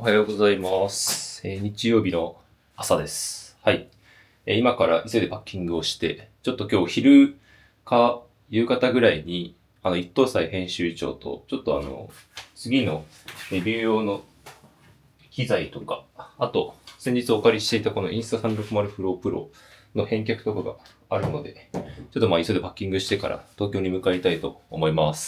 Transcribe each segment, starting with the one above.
おはようございます。日曜日の朝です。はい。今から急いでパッキングをして、ちょっと今日昼か夕方ぐらいに、一等祭編集長と、ちょっと次のレビュー用の機材とか、あと、先日お借りしていたこのインスタ360フロープロの返却とかがあるので、ちょっと急いでパッキングしてから東京に向かいたいと思います。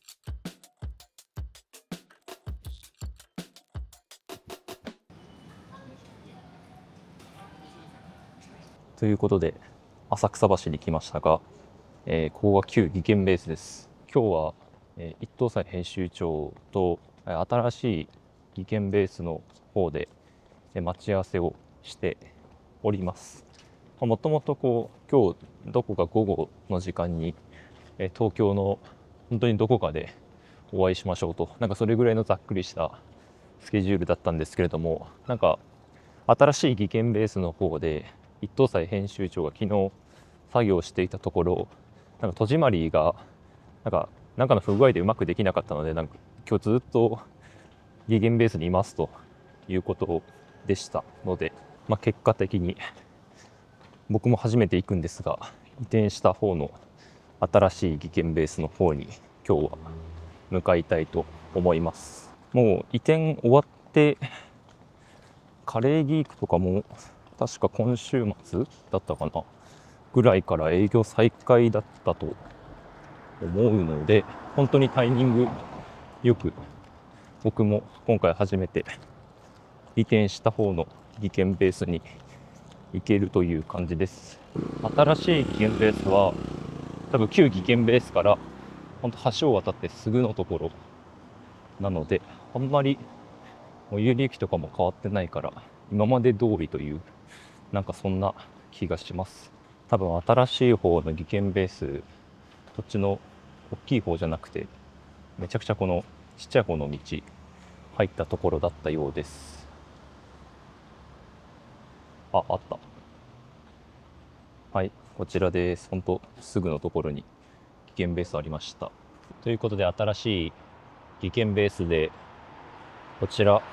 ということで、浅草橋に来ましたが、ここが旧技研ベースです。今日は、一等祭編集長と新しい技研ベースの方で待ち合わせをしております。もともと今日どこか午後の時間に東京の本当にどこかでお会いしましょうと、なんかそれぐらいのざっくりしたスケジュールだったんですけれども、なんか新しい技研ベースの方で一等祭編集長が昨日作業していたところ、なんか戸締まりがなんかの不具合でうまくできなかったので、なんか今日ずっと技研ベースにいますということでしたので、結果的に僕も初めて行くんですが、移転した方の新しい技研ベースの方に今日は向かいたいと思います。もう移転終わってカレーギークとかも確か今週末だったかなぐらいから営業再開だったと思うので、本当にタイミングよく僕も今回初めて移転した方の技研ベースに行けるという感じです。新しい技研ベースは多分旧技研ベースから本当橋を渡ってすぐのところなので、あんまり最寄り駅とかも変わってないから今まで通りという、なんかそんな気がします。多分新しい方の技研ベース、こっちの大きい方じゃなくてめちゃくちゃこのちっちゃい方の道入ったところだったようです。あった。はい、こちらです。本当すぐのところに技研ベースありました。ということで新しい技研ベースでこちら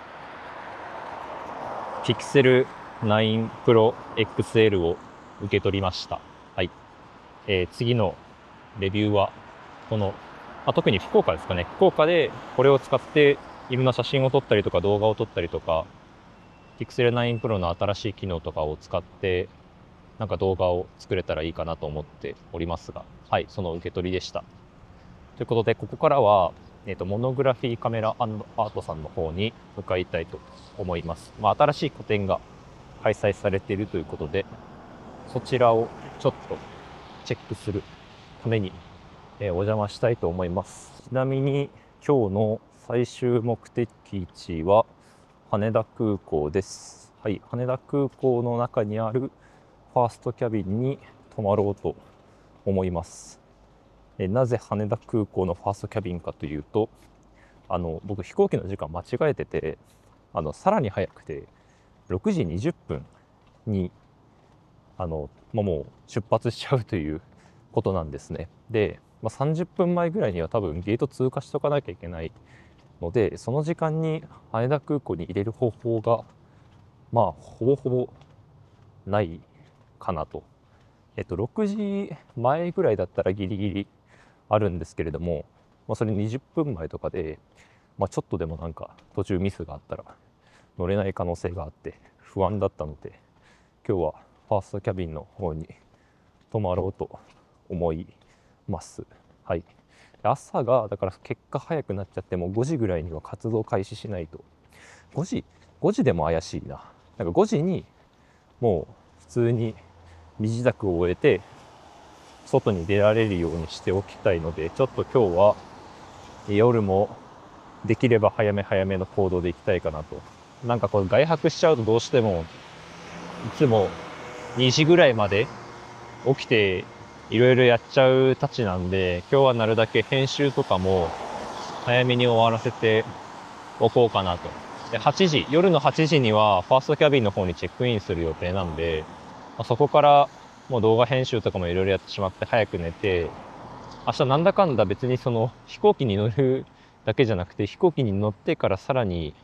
Pixel 9 Pro XL を受け取りました。はい。次のレビューはこの、特に福岡ですかね。福岡でこれを使っていろんな写真を撮ったりとか動画を撮ったりとか、Pixel 9 Pro の新しい機能とかを使ってなんか動画を作れたらいいかなと思っておりますが、はい、その受け取りでした。ということでここからはモノグラフィーカメラアートさんの方に向かいたいと思います。新しい個展が開催されているということで、そちらをちょっとチェックするために、お邪魔したいと思います。ちなみに今日の最終目的地は羽田空港です。はい、羽田空港の中にあるファーストキャビンに泊まろうと思います。なぜ羽田空港のファーストキャビンかというと、僕飛行機の時間間違えてて、さらに早くて6時20分にもう出発しちゃうということなんですね。で、30分前ぐらいには多分ゲート通過しとかなきゃいけないので、その時間に羽田空港に入れる方法がほぼほぼないかなと。6時前ぐらいだったらギリギリあるんですけれども、それ20分前とかで、ちょっとでもなんか途中ミスがあったら乗れない可能性があって不安だったので、今日はファーストキャビンの方に泊まろうと思います。はい。朝がだから結果早くなっちゃって、もう5時ぐらいには活動開始しないと。5時でも怪しいな。なんか5時にもう普通に身支度を終えて外に出られるようにしておきたいので、ちょっと今日は夜もできれば早めの行動で行きたいかなと。なんかこれ外泊しちゃうとどうしてもいつも2時ぐらいまで起きていろいろやっちゃうたちなんで、今日はなるだけ編集とかも早めに終わらせておこうかなと。で、夜の8時にはファーストキャビンの方にチェックインする予定なんで、そこからもう動画編集とかもいろいろやってしまって早く寝て、明日なんだかんだ別にその飛行機に乗るだけじゃなくて、飛行機に乗ってからさらに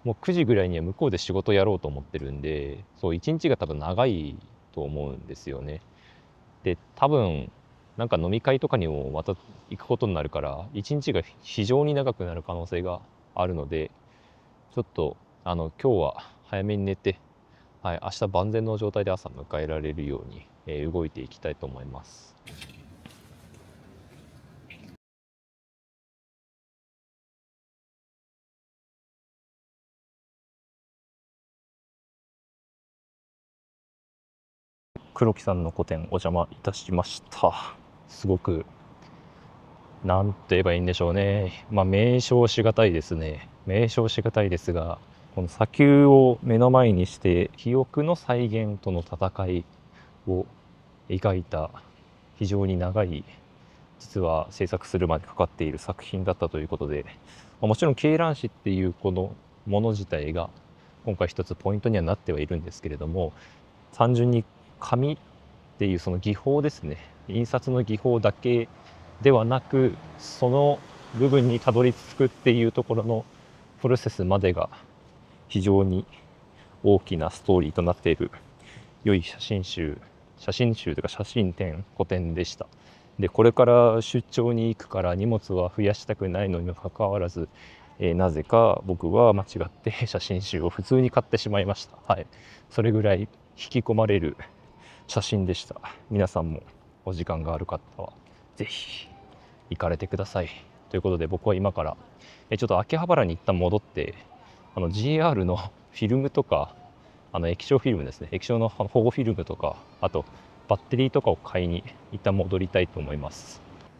もう9時ぐらいには向こうで仕事やろうと思ってるんで、そう一日が多分長いと思うんですよね。で多分なんか飲み会とかにもまた行くことになるから一日が非常に長くなる可能性があるので、ちょっと今日は早めに寝て、はい、明日万全の状態で朝迎えられるように、動いていきたいと思います。黒木さんの個展お邪魔いたしました。すごくなんて言えばいいんでしょうね。名称しがたいですね。名称しがたいですが、この砂丘を目の前にして記憶の再現との戦いを描いた非常に長い、実は制作するまでかかっている作品だったということで、もちろん鶏卵紙っていうこのもの自体が今回一つポイントにはなってはいるんですけれども、単純に紙っていうその技法ですね、印刷の技法だけではなく、その部分にたどり着くっていうところのプロセスまでが非常に大きなストーリーとなっている良い写真集というか写真展、個展でした。でこれから出張に行くから荷物は増やしたくないのにもかかわらず、なぜか僕は間違って写真集を普通に買ってしまいました。はい、それぐらい引き込まれる写真でした。皆さんもお時間がある方はぜひ行かれてください。ということで僕は今からちょっと秋葉原に一旦戻って、GR のフィルムとか液晶フィルムですね、液晶の保護フィルムとか、あとバッテリーとかを買いに一旦戻りたいと思います。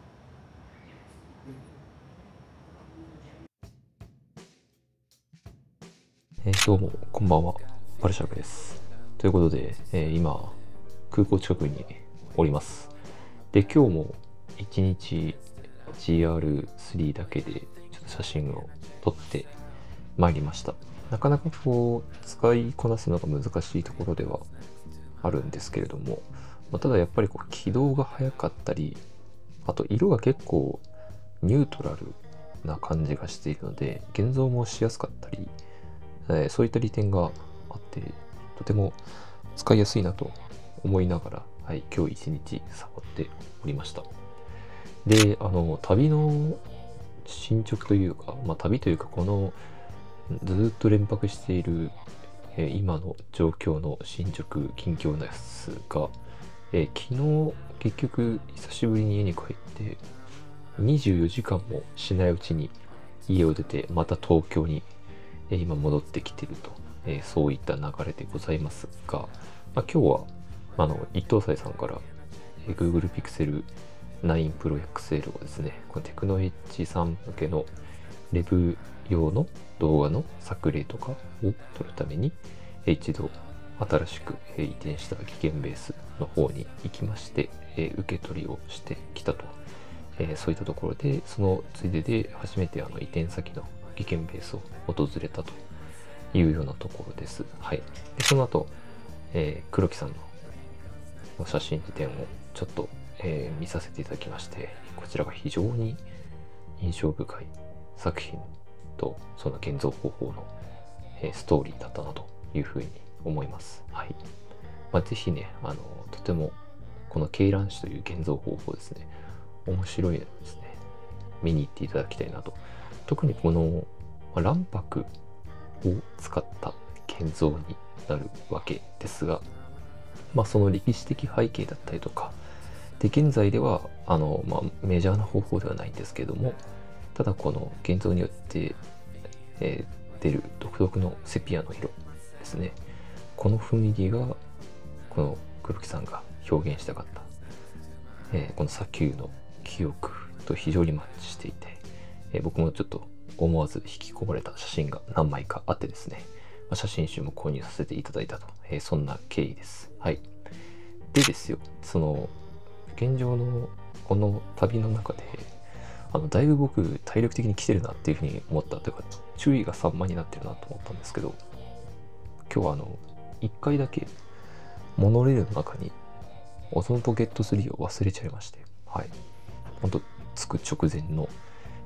どうもこんばんは、バルシャクです。ということで、今空港近くにおります。で今日も一日 GR3 だけでちょっと写真を撮ってまいりました。なかなかこう使いこなすのが難しいところではあるんですけれども、ただやっぱりこう起動が早かったり、あと色が結構ニュートラルな感じがしているので現像もしやすかったり、そういった利点があってとても使いやすいなと思いながら、はい、今日一日サボっておりました。で旅の進捗というか、旅というかこのずっと連泊している、今の状況の進捗近況ですが、昨日結局久しぶりに家に帰って24時間もしないうちに家を出てまた東京に、今戻ってきていると、そういった流れでございますが、今日は一等斎さんから、Google Pixel 9 Pro XL をですね、このテクノエッジさん向けのレビュー用の動画の作例とかを撮るために一度新しく移転した技研ベースの方に行きまして、受け取りをしてきたと、そういったところでそのついでで初めて移転先の技研ベースを訪れたというようなところです。はい、でその後、黒木さんの写真展をちょっと、見させていただきまして、こちらが非常に印象深い作品とその現像方法の、ストーリーだったなというふうに思います。はい、ぜひねとてもこの鶏卵紙という現像方法ですね、面白いのですね、見に行っていただきたいなと。特にこの卵白を使った現像になるわけですが、その歴史的背景だったりとかで、現在ではメジャーな方法ではないんですけれども、ただこの現像によって、出る独特のセピアの色ですね、この雰囲気がこの黒木さんが表現したかった、この砂丘の記憶と非常にマッチしていて、僕もちょっと思わず引き込まれた写真が何枚かあってですね、写真集も購入させていただいたと、そんな経緯です。はい。でですよ、その現状のこの旅の中でだいぶ僕体力的に来てるなっていうふうに思ったというか、注意が散漫になってるなと思ったんですけど、今日は1回だけモノレールの中にオゾンポケット3を忘れちゃいまして、はい、ほんと着く直前の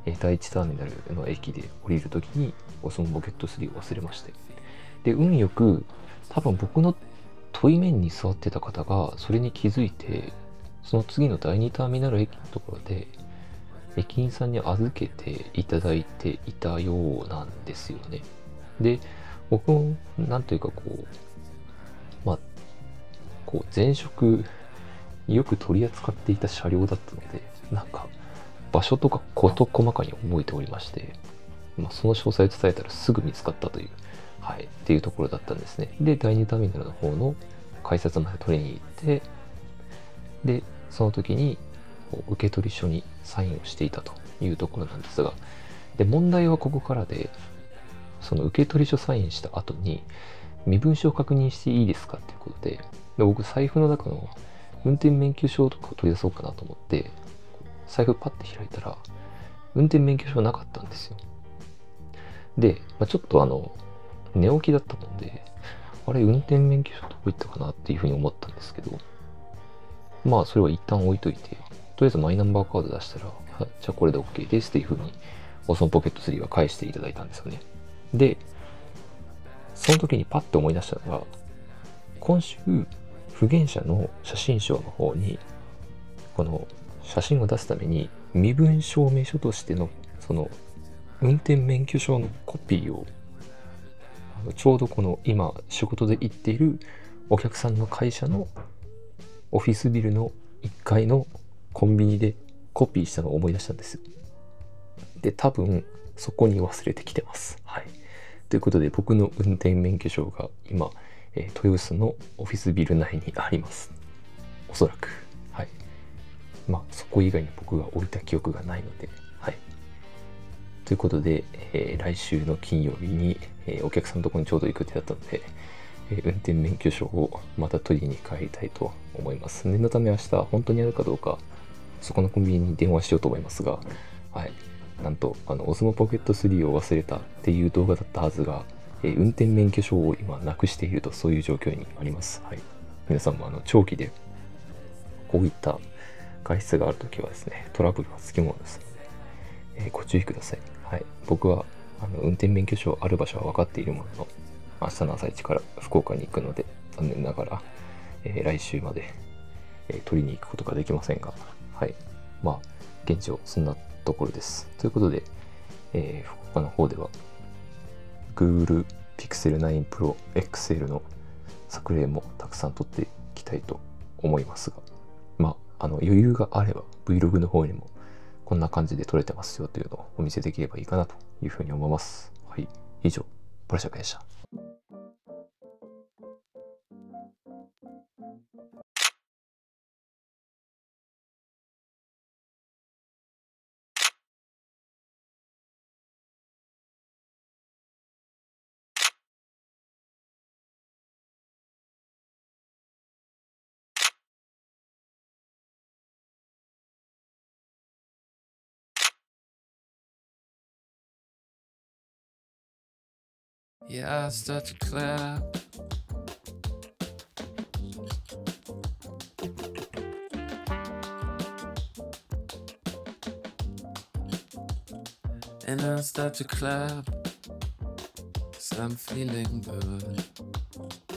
第1ターミナルの駅で降りるときにそのポケット3を忘れまして、で運よく多分僕の対面に座ってた方がそれに気づいて、その次の第2ターミナル駅のところで駅員さんに預けていただいていたようなんですよね。で僕もなんというか前職よく取り扱っていた車両だったので、なんか場所とか事細かに覚えておりまして、その詳細を伝えたらすぐ見つかったという、っていうところだったんですね。で、第2ターミナルの方の改札まで取りに行って、で、その時に受取書にサインをしていたというところなんですが、で、問題はここからで、その受取書サインした後に、身分証を確認していいですかっていうことで、僕財布の中の運転免許証とかを取り出そうかなと思って財布パッて開いたら運転免許証なかったんですよ。で、ちょっと寝起きだったもんで、あれ運転免許証どこ行ったかなっていうふうに思ったんですけど、それは一旦置いといて、とりあえずマイナンバーカード出したら、じゃあこれで OK ですっていうふうにそのポケット3は返していただいたんですよね。でその時にパッと思い出したのが、今週不言者の写真賞の方にこの写真を出すために身分証明書としてのその運転免許証のコピーをちょうどこの今仕事で行っているお客さんの会社のオフィスビルの1階のコンビニでコピーしたのを思い出したんですよ。で多分そこに忘れてきてます。ということで僕の運転免許証が今豊洲のオフィスビル内にあります。おそらく。そこ以外に僕が降りた記憶がないので。ということで、来週の金曜日に、お客さんのところにちょうど行く手だったので、運転免許証をまた取りに帰りたいと思います。念のため明日本当にあるかどうか、そこのコンビニに電話しようと思いますが、なんと、オスモポケット3を忘れたっていう動画だったはずが、運転免許証を今なくしていると、そういう状況にあります。皆さんも長期でこういった外出があるときはですね、トラブルはつきものですので、ご注意ください。僕は運転免許証ある場所は分かっているものの、明日の朝一から福岡に行くので、残念ながら、来週まで、取りに行くことができませんが、現状そんなところです。ということで、福岡の方では Google Pixel 9 Pro XL の作例もたくさん撮っていきたいと思いますが、余裕があれば Vlog の方にもこんな感じで撮れてますよというのをお見せできればいいかなというふうに思います。以上、ボラシャカでした。 Yeah, I start to clap. And I start to clap, 'cause I'm feeling good.